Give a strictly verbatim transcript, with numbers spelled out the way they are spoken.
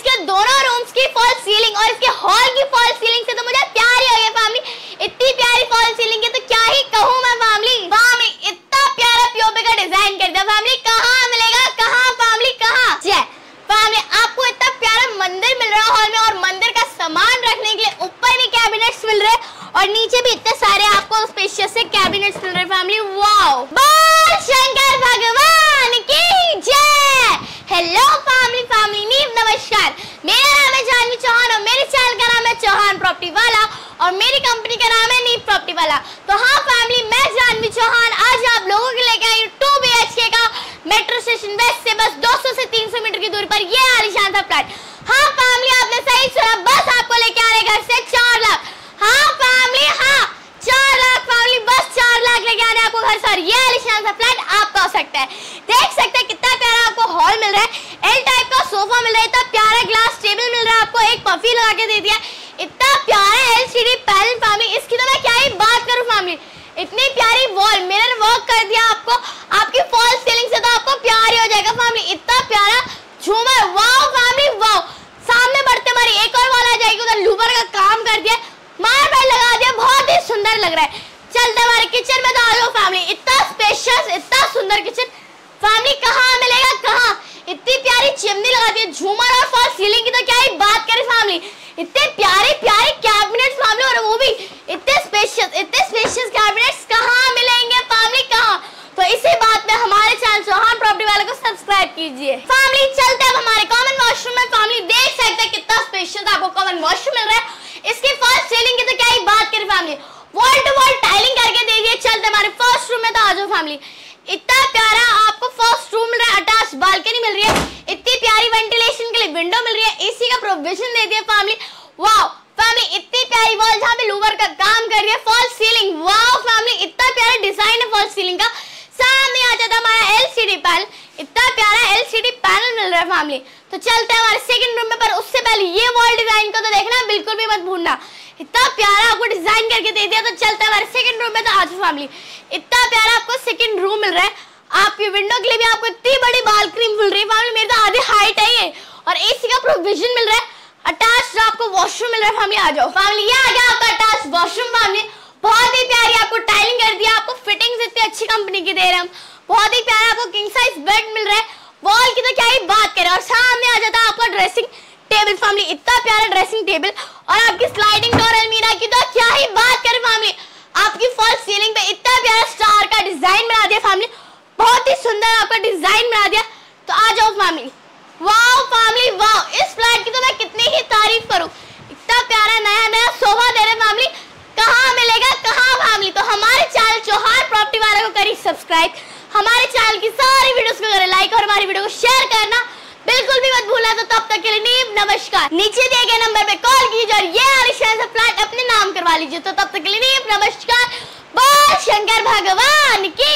इसके दोनों रूम्स की फॉल सीलिंग और इसके हॉल की फॉल सीलिंग से तो मुझे प्यार ही हो गया फैमिली। इतनी प्यारी फॉल सीलिंग है तो क्या ही कहूँ मैं फैमिली। फैमिली इतना प्यारा पीओपी का डिजाइन कर दिया फैमिली। कहाँ मिलेगा, कहाँ फैमिली, कहाँ? जय फैमिली, आपको इतना प्यारा मंदिर मिल रहा है हॉल में और मंदिर का सामान रखने के लिए ऊपर भी कैबिनेट्स मिल रहे और नीचे भी इतने सारे आपको स्पेशियस से कैबिनेट्स मिल रहे फैमिली। वाओ, बोल शंकर भगवान की जय। हेलो फैमिली, फैमिली नीव नमस्कार। मेरा नाम है जानवी चौहान और मेरे चैनल का नाम है चौहान प्रॉपर्टी वाला और मेरी कंपनी का नाम है नीव प्रॉपर्टी वाला। तो हाँ फैमिली, मैं जानवी चौहान आज आप लोगों के लेके आई हूँ टू बी एच के का मेट्रो स्टेशन वेस्ट से बस दो सौ से तीन सौ मीटर की दूरी पर ये आलीशान सा फ्लैट। हाँ फैमिली, आपने सही सुना, बस आपको लेके आ रहे घर से चार लाख। हाँ फैमिली, हाँ चार लाख फैमिली, बस चार लाख लेके आने आपको घर से। ये आलीशान सा फ्लैट आपका हो सकता है। देख सकते हैं कितना प्यारा आपको हॉल मिल रहा है। एल टाइप का सोफा मिल रहा है, इतना प्यारा ग्लास टेबल मिल रहा है आपको, एक पफी लगा के दे दिया, इतना प्यारा एलसीडी पैनल फैमिली। इसकी तो मैं क्या ही बात करूं फैमिली। इतनी प्यारी वॉल मिरर वर्क कर दिया आपको, आपकी फॉल सीलिंग से तो आपको प्यार ही हो जाएगा फैमिली। इतना प्यारा झूमर, वाओ फैमिली वाओ। सामने बढ़ते हमारी एक और वॉल आ जाएगी, उधर लूवर का काम कर दिया, मार्बल लगा दिया, बहुत ही सुंदर लग रहा है। चलते हमारे किचन में तो आ जाओ फैमिली। इतना स्पेशियस, इतना सुंदर किचन फैमिली, कहाँ मिलेगा, कहाँ? इतनी प्यारी चिमनी लगा दी है, झूमर और फॉल सीलिंग की तो क्या ही बात करें फैमिली। इतने प्यारे प्यारे कैबिनेट्स फैमिली और वो भी इतने स्पेशियस, इतने स्पेशियस कैबिनेट्स कहाँ मिलेंगे फैमिली, कहाँ? तो इसी बात में हमारे चैनल चौहान प्रॉपर्टी वाले को सब्सक्राइब कीजिए फैमिली। चलते हैं हमारे कॉमन वॉशरूम में फैमिली। देख सकते हैं कितना स्पेशियस आपको कॉमन वॉशरूम मिल रहा है। इसकी फॉल सीलिंग की तो क्या ही बात करें family, wall to wall tiling करके दे दिए। चलते हमारे फर्स्ट रूम में तो आ जाओ फैमिली। इतना प्यारा आपको फर्स्ट रूम मिल रहा है, अटैच बालकनी मिल रही है, इतनी प्यारी वेंटिलेशन के लिए विंडो मिल रही है, एसी का प्रोविजन दे दिया फैमिली। वाओ फैमिली, इतनी प्यारी वॉल जहाँ पे लूवर का काम कर रही है, फॉल सीलिंग, वाओ फैमिली, इतना प्यारा डिजाइन है फॉल सीलिंग का। सामने आ जाता हमारा एलसीडी पैनल, इतना प्यारा एलसीडी पैनल मिल रहा है फैमिली। तो चलते हैं हमारे सेकंड रूम में, पर उससे पहले ये वॉल डिजाइन को तो देखना बिल्कुल भी मत भूलना, इतना प्यारा आपको डिजाइन करके दे दिया। तो चलते हैं हमारे सेकंड रूम में, तो आज फैमिली इतना प्यारा आपको सेकंड रूम मिल रहा है। आपकी विंडो के लिए भी आपको इतनी बड़ी बालकनी मिल रही है फैमिली, मेरी तो आधी हाइट है ये, और एसी का प्रोविजन मिल रहा है। अटैच आपको वॉशरूम मिल रहा है फैमिली। आ जाओ फैमिली, ये आ गया आपका अटैच वॉशरूम फैमिली। बहुत ही प्यारी आपको टाइलिंग कर दिया, आपको फिटिंग्स इतनी अच्छी कंपनी की दे रहे हैं हम। बहुत ही प्यारा आपको किंग साइज बेड मिल रहा है, वॉल की तो क्या ही बात करें। और सामने आ जाता है आपका ड्रेसिंग टेबल फैमिली, इतना प्यारा ड्रेसिंग टेबल और आपकी स्लाइडिंग डोर अलमीरा की तो क्या ही बात करें फैमिली। आपकी फॉल सीलिंग पे इतना प्यारा स्टार का डिजाइन बना दिया फैमिली, बहुत ही सुंदर आपका डिजाइन बना दिया। तो आ जाओ फैमिली, वाओ फैमिली वाओ, इस फ्लैट की तो मैं कितनी ही तारीफ करूं। इतना प्यारा नया नया सोफा दे रहे फैमिली, कहाँ मिलेगा, कहाँ फैमिली? तो हमारे चैनल चौहान प्रॉपर्टी वाले को करिए सब्सक्राइब, हमारे चैनल की सारी वीडियोस को करें लाइक और हमारी वीडियो को शेयर करना बिल्कुल भी मत भूलना। तो तब तक के लिए नीव नमस्कार। नीचे दिए गए नंबर पे कॉल कीजिए और ये आलीशान सा फ्लैट अपने नाम करवा लीजिए। तो तब तक के लिए नीव नमस्कार, बोल शंकर भगवान की